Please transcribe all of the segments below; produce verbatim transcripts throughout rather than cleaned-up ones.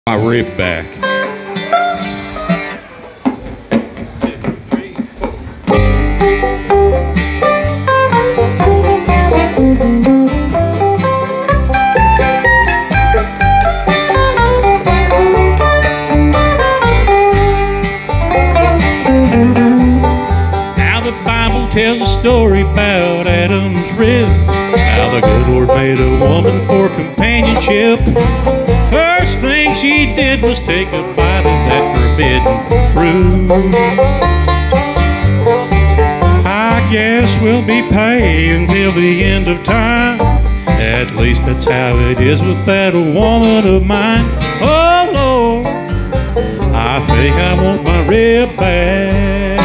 My rib back. Two, three, four. Now the Bible tells a story about Adam's rib, how the good Lord made a woman for companionship. First thing she did was take a bite of that forbidden fruit. I guess we'll be paying till the end of time. At least that's how it is with that woman of mine. Oh Lord, I think I want my rib back.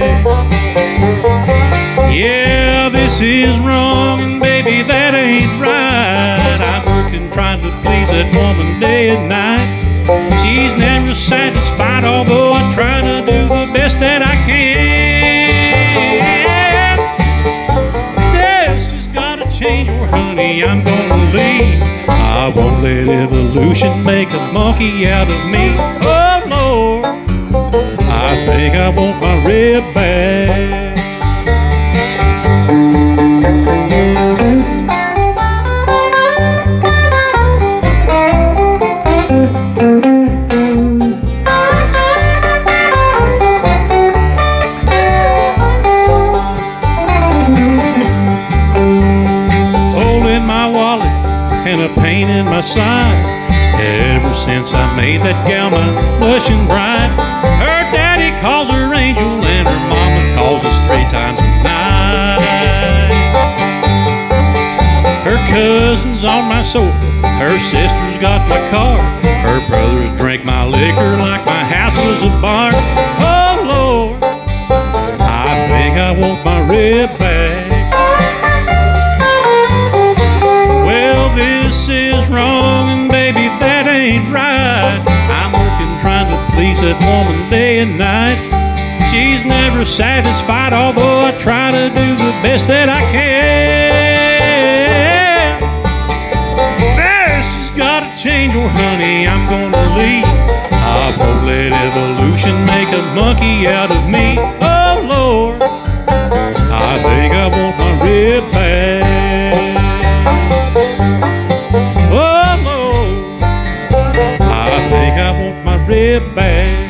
Yeah, this is wrong, and baby, that ain't right. I'm working trying to please that woman day and night. She's never satisfied, although I'm trying to do the best that I can. This has got to change, or honey, I'm gonna leave. I won't let evolution make a monkey out of me. Oh Lord, I think I want my rib back. And a pain in my side. Ever since I made that gal my blushing bride. Her daddy calls her angel and her mama calls us three times a night. Her cousin's on my sofa, her sister's got my car, her brothers drink my liquor like my house was a bar. Oh Lord, I think I want my rib back. This is wrong, and baby, that ain't right. I'm working trying to please that woman day and night. She's never satisfied, although I try to do the best that I can. This has got to change, or honey, I'm gonna leave. I won't let evolution make a monkey out of me. Oh Lord, I think I want my rib back. I think I want my rib back.